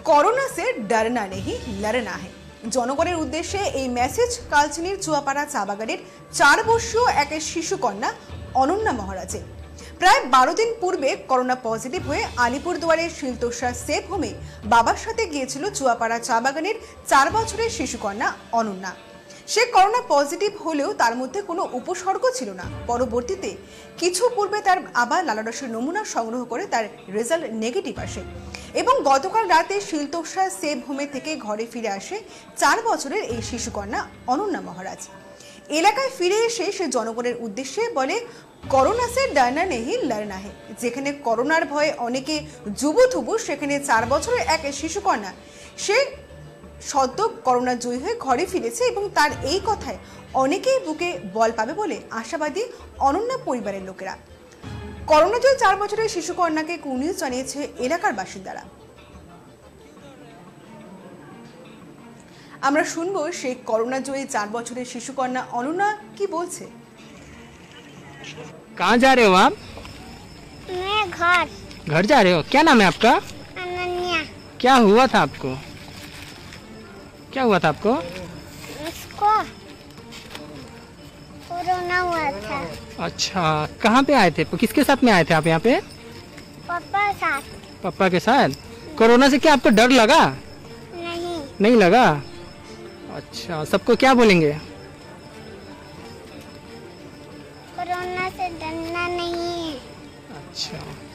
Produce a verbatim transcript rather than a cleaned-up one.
Corona से डरना नहीं लड़ना है। জনগণের উদ্দেশ্যে এই মেসেজ কালচিনির চুয়াপাড়া চা বাগানের চার বর্ষীয় এক শিশু কন্যা অনন্যা মহারাজের। প্রায় বারো দিন পূর্বে করোনা পজিটিভ হয়ে আলিপুরদুয়ারের শিলতোষা সেফ হোমে বাবার সাথে গিয়েছিল চুয়াপাড়া চা বাগানের চার বছরের শিশু কন্যা অনন্যা। সে করোনা পজিটিভ হলেও তার মধ্যে কোনো উপসর্গ ছিল না। পরবর্তীতে কিছু পূর্বে তার আবার লালারসের নমুনা সংগ্রহ করে তার রেজাল্ট নেগেটিভ আসে এবং গতকাল রাতে শিলতোষা সেভ হোমে থেকে ঘরে ফিরে আসে চার বছরের এই শিশুকন্যা অনন্যা মহারাজ। এলাকায় ফিরে এসে সে জনগণের উদ্দেশ্যে বলে, করোনা সে ডারনা নেহি লড়না হে। যেখানে করোনার ভয়ে অনেকে জুবুথুবু, সেখানে চার বছরের এক শিশুকন্যা সে সদ্য করোনা জয়ী হয়ে ঘরে ফিরেছে এবং তার এই কথায় অনেকেই বুকে বল পাবে বলে আশাবাদী অনন্যা পরিবারের লোকেরা। করোনা জয়ী চার বছরের শিশুকন্যাকে কুর্নিশ জানিয়েছে এলাকার বাসিন্দারা। আমরা শুনবো সেই করোনা জয়ী চার বছরের শিশুকন্যা অনন্যা কি বলছে। कहाँ जा रहे हो आप? मैं घर घर जा रहे हो? क्या नाम है आपका? अनन्या। क्या हुआ था आपको? क्या हुआ था आपको? उसको कोरोना हुआ था। अच्छा, कहाँ पे आए थे? किसके साथ में आए थे आप यहाँ पे? पापा साथ। पापा के साथ। कोरोना से क्या आपको डर लगा? नहीं। नहीं लगा? अच्छा, सबको क्या बोलेंगे? कोरोना से डरना नहीं है। अच्छा।